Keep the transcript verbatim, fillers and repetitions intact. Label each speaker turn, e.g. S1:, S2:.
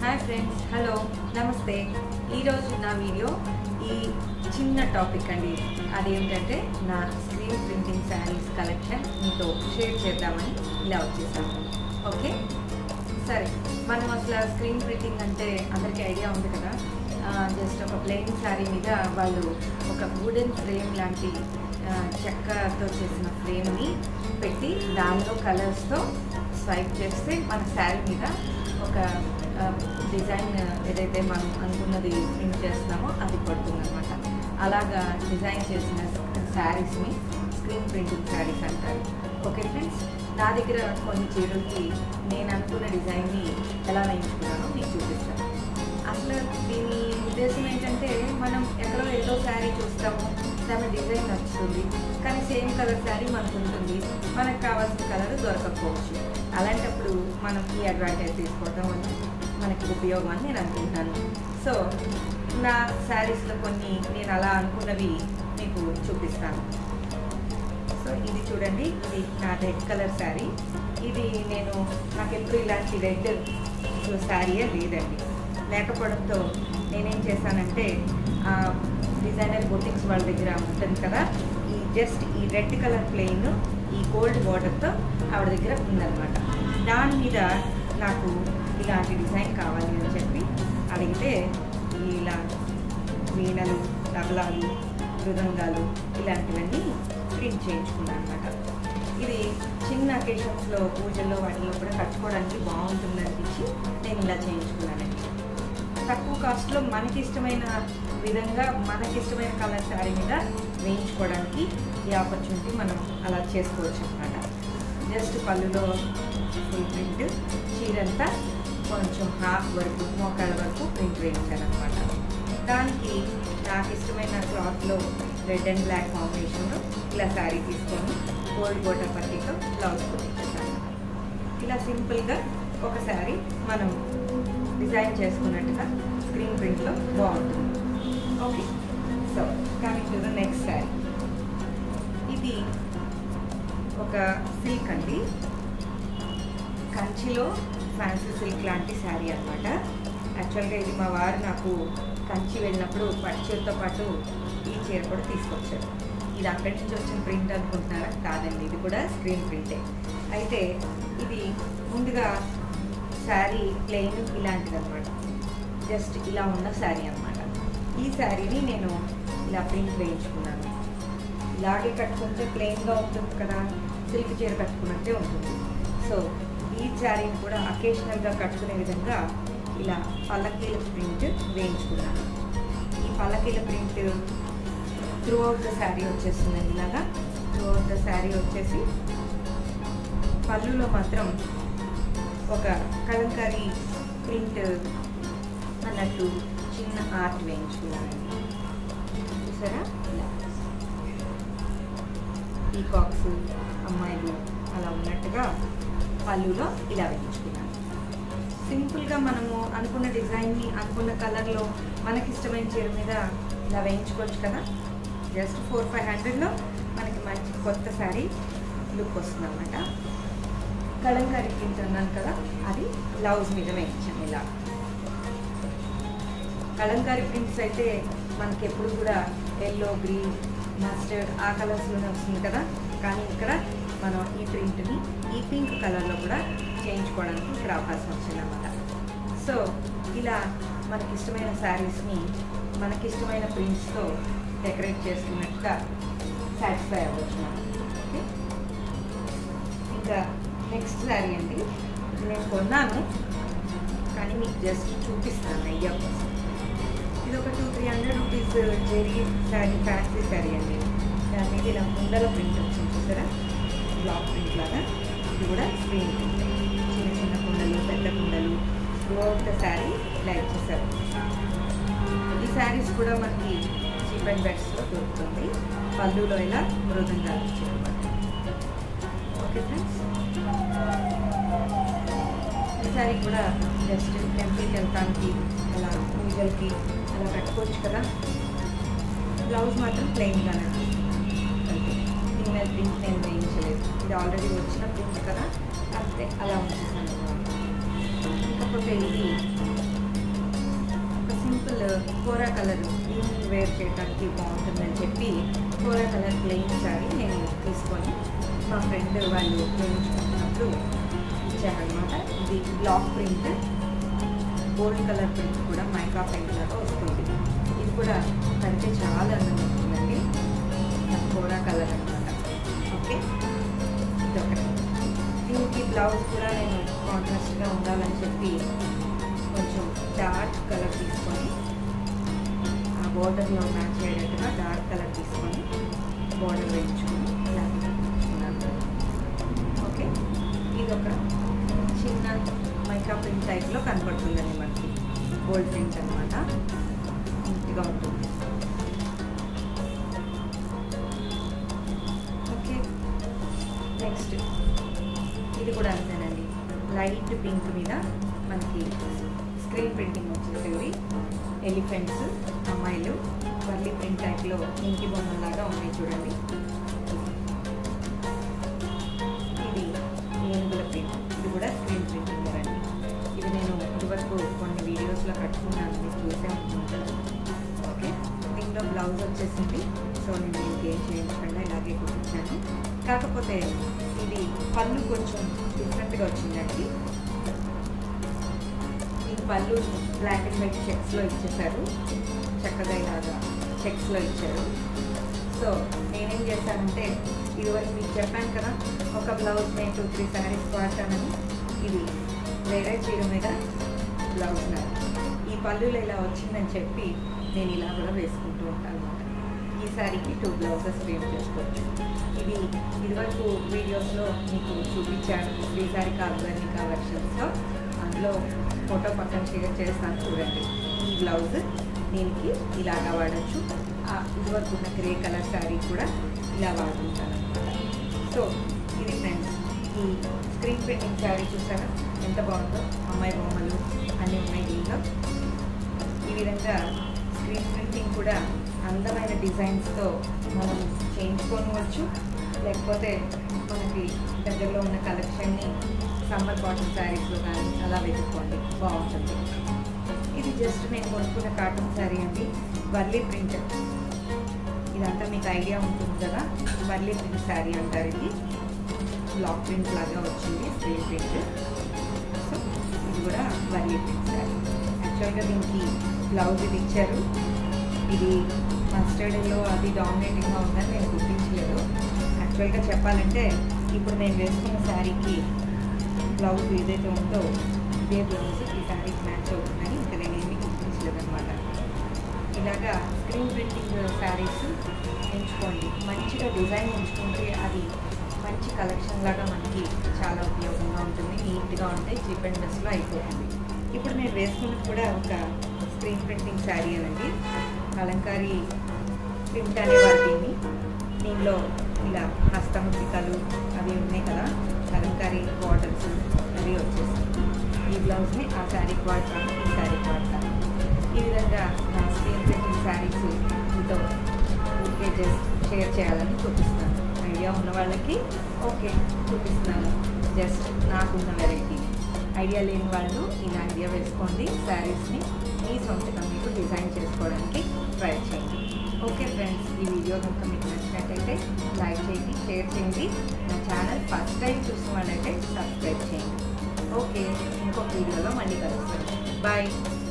S1: Hi friends, hello, నమస్తే. ఈరోజు నా వీడియో ఈ చిన్న టాపిక్ అండి. అదేంటంటే నా స్క్రీన్ ప్రింటింగ్ శారీస్ కలెక్షన్ మీతో షేర్ చేద్దామని ఇలా వచ్చేసాను. ఓకే, సరే. మనం అసలు స్క్రీన్ ప్రింటింగ్ అంటే అందరికీ ఐడియా ఉంది కదా. జస్ట్ ఒక ప్లెయిన్ శారీ మీద వాళ్ళు ఒక వుడెన్ ఫ్రేమ్ లాంటి చెక్కతో చేసిన ఫ్రేమ్ని పెట్టి దానిలో కలర్స్తో స్వైప్ చేస్తే మన శారీ మీద ఒక డిజైన్ ఏదైతే మనం అనుకున్నది ప్రింట్ చేస్తున్నామో అది పడుతుందన్నమాట. అలాగా డిజైన్ చేసిన శారీస్ని స్క్రీన్ ప్రింటింగ్ శారీస్ అంటారు. ఓకే ఫ్రెండ్స్, నా దగ్గర కొన్ని చీరలకి నేను అనుకున్న డిజైన్ని ఎలా వేయించుకున్నానో మీకు చూపిస్తాను. అసలు దీని ఉద్దేశం ఏంటంటే, మనం ఎక్కడో ఏదో శారీ చూస్తాము, దాని డిజైన్ నచ్చుతుంది, కానీ సేమ్ కలర్ శారీ మనకు ఉంటుంది, మనకు కావాల్సిన కలర్ దొరకకపోవచ్చు. అలాంటప్పుడు మనం ఈ అడ్వాంటేజ్ తీసుకోవడం వల్ల మనకి ఉపయోగం అని నేను అనుకుంటున్నాను. సో నా శారీస్లో కొన్ని నేను అలా అనుకున్నవి మీకు చూపిస్తాను. సో ఇది చూడండి, ఇది నా రెడ్ కలర్ శారీ. ఇది నేను నాకు ఎప్పుడు ఇలాంటి రెడ్ శారీయే లేదండి. లేకపోవడంతో నేనేం చేశానంటే, డిజైనర్ బొటిక్స్ వాళ్ళ దగ్గర ఉంటుంది కదా, ఈ జస్ట్ ఈ రెడ్ కలర్ ప్లెయిన్ ఈ గోల్డ్ బార్డర్తో ఆవిడ దగ్గర ఉందన్నమాట. దాని మీద నాకు ఇలాంటి డిజైన్ కావాలి అని చెప్పి అడిగితే ఇలా వీణలు, తబలాలు, మృదంగాలు ఇలాంటివన్నీ ప్రింట్ చేయించుకున్నాను అనమాట. ఇది చిన్న అకేషన్స్లో, పూజల్లో వాటిల్లో కూడా కట్టుకోవడానికి బాగుంటుంది అనిపించి నేను ఇలా చేయించుకున్నానండి. తక్కువ కాస్ట్లో మనకి ఇష్టమైన విధంగా మనకి ఇష్టమైన కలర్ శారీ మీద వేయించుకోవడానికి ఈ ఆపర్చునిటీ మనం అలా చేసుకోవచ్చు అన్నమాట. జస్ట్ పళ్ళులో ఫుల్ ప్రింట్, చీరంతా కొంచెం హాఫ్ వరకు, మోకాళ్ళ వరకు ప్రింట్ వేయించాను అనమాట. దానికి నాకు ఇష్టమైన క్లాత్లో రెడ్ అండ్ బ్లాక్ కాంబినేషన్లో ఇలా శారీ తీసుకొని గోల్డ్ బోర్డర్ పట్టీతో బ్లౌజ్ కుట్టించేసాను. ఇలా సింపుల్గా ఒక శారీ మనం డిజైన్ చేసుకున్నట్టుగా స్క్రీన్ ప్రింట్లో బాగుంటుంది. Okay, so coming to the next sari. ఇది ఒక సిల్క్ అండి, కంచిలో ఫ్యాన్సీ సిల్క్ లాంటి శారీ అనమాట. యాక్చువల్గా ఇది మా వారు నాకు కంచి వెళ్ళినప్పుడు పట్టు చీరతో పాటు ఈ చీర కూడా తీసుకొచ్చారు. ఇది అక్కడి నుంచి వచ్చిన ప్రింట్ అనుకుంటున్నారా? కాదండి, ఇది కూడా స్క్రీన్ ప్రింటే. అయితే ఇది ముందుగా శారీ ప్లెయిన్ ఇలాంటిది అనమాట, జస్ట్ ఇలా ఉన్న శారీ అనమాట. ఈ శారీని నేను ఇలా ప్రింట్ వేయించుకున్నాను. ఇలాగే కట్టుకుంటే ప్లెయిన్గా ఉంటుంది కదా, సిల్క్ చీర కట్టుకున్నట్టే ఉంటుంది. సో ఈ శారీని కూడా అకేషనల్గా కట్టుకునే విధంగా ఇలా పల్లకీల ప్రింట్ వేయించుకున్నాను. ఈ పల్లకీల print throughout the sari వచ్చేస్తుందండి. ఇలాగా త్రూ అవుట్ ద శారీ వచ్చేసి పళ్ళులో మాత్రం ఒక కలంకారీ ప్రింట్ అన్నట్టు చిన్న ఆర్ట్ వేయించుకున్నానండి. చూసారా, ఇలా పీకాక్స్, అమ్మాయిలు అలా ఉన్నట్టుగా పళ్ళులో ఇలా వేయించుకున్నాను. సింపుల్గా మనము అనుకున్న డిజైన్ని అనుకున్న కలర్లో మనకి ఇష్టమైన చీర మీద ఇలా వేయించుకోవచ్చు కదా. జస్ట్ ఫోర్ ఫైవ్ హండ్రెడ్లో మనకి మంచి కొత్త శారీ లుక్ వస్తుంది అన్నమాట. కలంకారీ ప్రింట్ అన్నాను కదా, అది బ్లౌజ్ మీద వేయించాను. ఇలా కలంకారీ ప్రింట్స్ అయితే మనకి ఎప్పుడు కూడా ఎల్లో, గ్రీన్, మస్టర్డ్ ఆ కలర్స్లోనే వస్తుంది కదా. కానీ ఇక్కడ మనం ఈ ప్రింట్ని ఈ పింక్ కలర్లో కూడా చేయించుకోవడానికి ఇక్కడ అవకాశం వచ్చిందన్నమాట. సో ఇలా మనకిష్టమైన శారీస్ని మనకిష్టమైన ప్రింట్స్తో డెకరేట్ చేసుకున్నట్టుగా సాటిస్ఫై అవ్వచ్చు మనం. ఓకే, ఇంకా నెక్స్ట్ శారీ అండి. ఇది నేను కొన్నాను కానీ మీకు జస్ట్ చూపిస్తాను అయ్యా కోసం. ఇది ఒక two three hundred rupees zari sari, fancy sari అండి. దాని మీద ఇలా కుండల ప్రింట్ వచ్చింది చూసారా, బ్లాక్ ప్రింట్ లాగా. ఇది కూడా స్క్రీన్ ప్రింట్, చిన్న చిన్న కుండలు, పెద్ద కుండలు త్రూ అవుట్ ద శారీ ఇలా ఇచ్చేసారు. ఈ శారీస్ కూడా మనకి చీప్ అండ్ బెడ్స్లో దొరుకుతుంది. పళ్ళులో ఇలా మృదంగాలు ఇచ్చారన్నమాట. ఓకే ఫ్రెండ్స్, ఈ శారీ కూడా జస్ట్ టెంపుల్కి వెళ్తానికి, అలా పూజలకి అలా కట్టుకోవచ్చు కదా. బ్లౌజ్ మాత్రం ప్లెయిన్గానే అంతే, ఫింగర్ ప్రింట్ నేను వేయించలేదు. ఇది ఆల్రెడీ వచ్చిన ప్రింట్ కదా, అంతే అలా ఉంచేసాను. కాకపోతే ఇది simple kora colour evening wear చేయడానికి బాగుంటుందని చెప్పి కోరా కలర్ ప్లెయిన్ శారీ నేను తీసుకొని మా ఫ్రెండ్ వాళ్ళు వేయించుకుంటున్నప్పుడు ఇచ్చారనమాట. ఇది block print, gold colour print కూడా మైకా పెయింట్ లాగా వస్తుంది. ఇది కూడా కంటే చాలా అందంగా ఉంటుందండి. కోరా కలర్ అనమాట. ఓకే, ఇది ఒకటి. దీనికి బ్లౌజ్ కూడా నేను కాంట్రాస్ట్గా ఉండాలని చెప్పి కొంచెం డార్క్ కలర్ తీసుకొని ఆ బోర్డర్లో మ్యాచ్ అయ్యేటట్టుగా డార్క్ కలర్ తీసుకొని బోర్డర్ వేయించుకొని ఇలా తీసుకున్నాను. ఓకే, ఇది ఒక చిన్న మైకా ప్రింట్ టైప్లో కనపడుతుందండి మనకి. గోల్డ్ ప్రింట్ అనమాట, నీట్గా ఉంటుంది. ఓకే, నెక్స్ట్ ఇది కూడా అంతేనండి. లైట్ పింక్ మీద మనకి స్క్రీన్ ప్రింటింగ్ వచ్చేసేవి ఎలిఫెంట్స్, అమ్మాయిలు వర్లీ ప్రింట్ టైప్లో ఇంకి బొమ్మలాగా ఉన్నాయి చూడండి. ఇది ఏనుగుల ప్రింట్, ఇది కూడా స్క్రీన్ ప్రింటింగ్ అండి. ఇది నేను ఇదివరకు కొన్ని వీడియోస్లో కట్టుకున్నాను, మీరు చూసే అనుకుంటాను. ఓకే, దీనిలో బ్లౌజ్ వచ్చేసింది. సో నేను ఇంకేం చేయించకుండా ఇలాగే కుట్టించాను. కాకపోతే ఇది పళ్ళు కొంచెం డిఫరెంట్గా వచ్చిందండి. ఈ పళ్ళు బ్లాక్ అండ్ వైట్ చెక్స్లో ఇచ్చేసారు, చక్కగా ఇలాగా చెక్స్లో ఇచ్చారు. సో నేనేం చేశానంటే, ఇదివరకు మీకు చెప్పాను కదా ఒక బ్లౌజ్ నేను టూ త్రీ శారీస్ వాడతానని, ఇది వేరే చీర మీద బ్లౌజ్ నాది. ఈ పళ్ళులో ఇలా వచ్చిందని చెప్పి నేను ఇలా కూడా వేసుకుంటూ ఉంటాను అనమాట. ఈ శారీకి టూ బ్లౌజెస్ ఫ్రేమ్ చేసుకోవచ్చు. ఇది ఇదివరకు వీడియోస్లో మీకు చూపించాను, శ్రీసారిక అభివర్నిక వెర్షన్స్లో. అందులో ఫోటో పక్కన షేర్ చేస్తాను చూడండి. ఈ బ్లౌజ్ దీనికి ఇలాగా వాడచ్చు. ఇదివరకు ఉన్న గ్రే కలర్ శారీ కూడా ఇలా వాడుకుంటాను అనమాట. సో ఇది ఫ్రెండ్స్, ఈ స్క్రీన్ ప్రింటింగ్ శారీ చూసారా ఎంత బాగుందో. అమ్మాయి బొమ్మలు అన్నీ ఉన్నాయి దీంట్లో. ఈ విధంగా స్క్రీన్ ప్రింటింగ్ కూడా అందమైన డిజైన్స్తో మనం చేయించుకోవచ్చు. లేకపోతే మనకి దగ్గరలో ఉన్న కలెక్షన్ని సమ్మర్ కాటన్ శారీస్లో కానీ అలా వెతుక్కోండి, బాగుంటుంది. ఇది జస్ట్ నేను కొనుక్కున్న కాటన్ శారీ అండి, వర్లీ ప్రింట్. ఇదంతా మీకు ఐడియా ఉంటుంది కదా, వర్లీ ప్రింట్ శారీ అంటారు. ఇది బ్లాక్ ప్రింట్ లాగా వచ్చింది, స్క్రీన్ ప్రింట్. సో ఇది కూడా వర్లీ ప్రింట్ శారీ. యాక్చువల్గా దీనికి బ్లౌజ్ ఇది ఇచ్చారు. ఇది మస్టర్డ్లో అది డామినేటింగ్గా ఉందని నేను గుర్తించలేదు. యాక్చువల్గా చెప్పాలంటే ఇప్పుడు నేను వేసుకున్న శారీకి బ్లౌజ్ ఏదైతే ఉందో ఇదే బ్లౌజ్ ఈ శారీకి మ్యాచ్ అవుతుందని ఇంకా నేనేమి గుర్తించలేదు అనమాట. ఇలాగా స్క్రీన్ ప్రింటింగ్ శారీస్ ఎంచుకోండి. మంచిగా డిజైన్ ఎంచుకుంటే అది మంచి కలెక్షన్ లాగా మనకి చాలా ఉపయోగంగా ఉంటుంది. నీట్గా ఉంటాయి, చీప్ అండ్ బెస్ట్లో అయిపోతుంది. ఇప్పుడు నేను వేసుకున్నది కూడా ఒక స్క్రీన్ ప్రింటింగ్ శారీ అనండి. కలంకారీ ప్రింట్ అనేవారు దీన్ని. దీనిలో ఇలా హస్తముద్రికలు అవి ఉన్నాయి కదా, కలంకారీ బార్డర్స్ అవి వచ్చేస్తాయి. ఈ బ్లౌజ్ని ఆ శారీకి వాడతాను, ఈ శారీకి వాడతాను. ఈ విధంగా నా స్క్రీన్ ప్రింటింగ్ శారీస్ మీతో ఊరికే జస్ట్ షేర్ చేయాలని చూపిస్తాను. ఐడియా ఉన్న వాళ్ళకి ఓకే చూపిస్తున్నాను, జస్ట్ నాకున్న వెరైటీ. ఐడియా లేని వాళ్ళు ఇలా ఐడియా వేసుకోండి. శారీస్ని మీ సొంతగా మీకు డిజైన్ చేసుకోవడానికి ట్రై చేయండి. ఓకే ఫ్రెండ్స్, ఈ వీడియో కనుక మీకు నచ్చినట్టయితే లైక్ చేయండి, షేర్ చేయండి. నా ఛానల్ ఫస్ట్ టైం చూసిన వాళ్ళైతే సబ్స్క్రైబ్ చేయండి. ఓకే, ఇంకొక వీడియోలో మళ్ళీ కలుస్తాను. బాయ్.